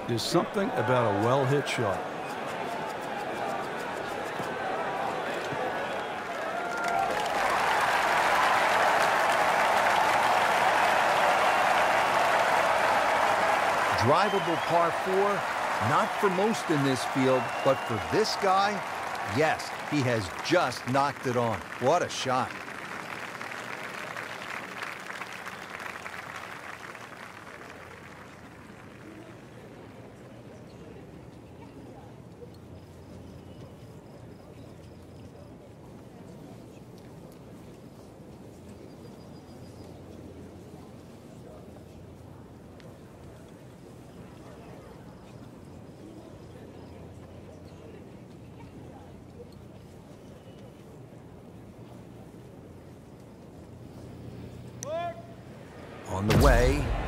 There's something about a well-hit shot. Drivable par 4, not for most in this field, but for this guy, yes, he has just knocked it on. What a shot. On the way,